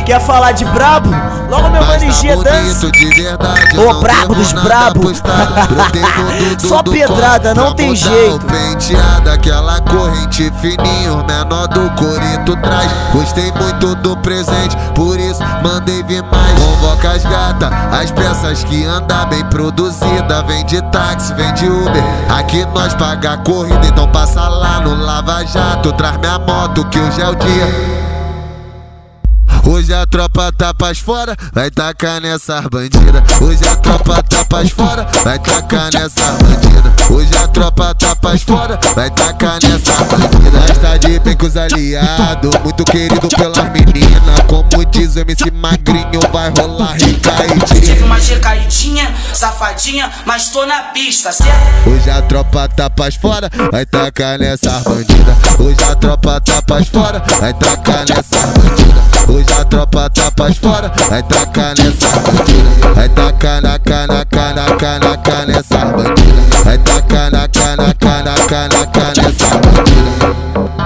Quer falar de brabo? Logo meu mano G dança. Ô, brabo dos brabo. Só pedrada, não tem jeito. Penteada, aquela corrente fininho, menor do Corinto traz. Gostei muito do presente, por isso mandei vir mais. Convoca as gatas, as peças que andam bem produzida. Vem de táxi, vem de Uber. Aqui nós paga a corrida, então passa lá no Lava Jato. Traz minha moto que hoje é o dia. Hoje a tropa tá pras fora, vai tacar nessas bandidas. Hoje a tropa tá pras fora, vai tacar nessas bandidas. Hoje a tropa tá pras fora, vai tacar nessas bandidas. Nós tá de bem com os aliados, muito querido pelas meninas. Como diz o MC Magrinho, vai rolar recaidinha. Tive uma recaidinha, safadinha, mas tô na pista, certo? Hoje a tropa tá pras fora, vai tacar nessas bandidas. Hoje a tropa tá pras fora, vai tacar nessas bandidas. Hoje a tropa tá pras fora, vai tacar nessas bandidas. Vai tacar na cana, cana, cana, cana nessas bandidas. Vai tacar na cana, cana, cana, cana nessas bandidas.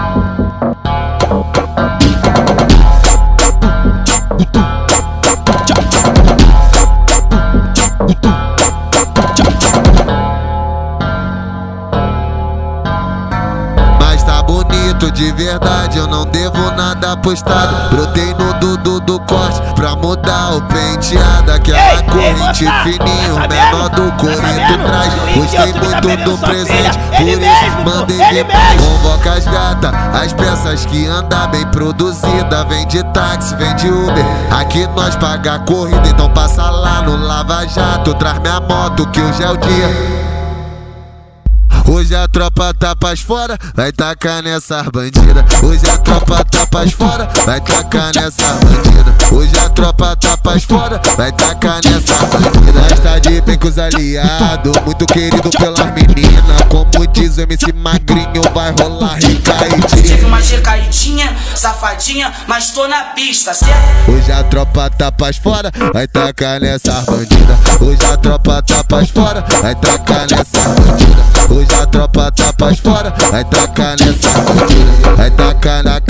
De verdade, eu não devo nada postado. Brotei no Dudu do corte pra mudar o penteado. Aquela corrente fininho, menor do Corinto traz. Gostei muito do presente, por isso mandei vir mais. Convoca as gatas, as peças que andam bem produzida. Vem de táxi, vem de Uber. Aqui nós paga a corrida, então passa lá no Lava Jato. Traz minha moto que hoje é o dia. Hoje a tropa tá pras fora, vai tacar nessas bandidas. Hoje a tropa tá pras fora, vai tacar nessas bandidas. Hoje a tropa tá pras fora, vai tacar nessas bandidas. Nós tá de bem com os aliados, muito querido pelas meninas. Como diz o MC Magrinho, vai rolar recaidinha. Tive uma recaidinha, safadinha, mas tô na pista, certo? Hoje a tropa tá pras fora, vai tacar nessas bandidas. Hoje a tropa tá pras fora, vai tacar nessas bandidas. Hoje a tropa tá pras fora, vai tacar nessa bandida. Vai tacar na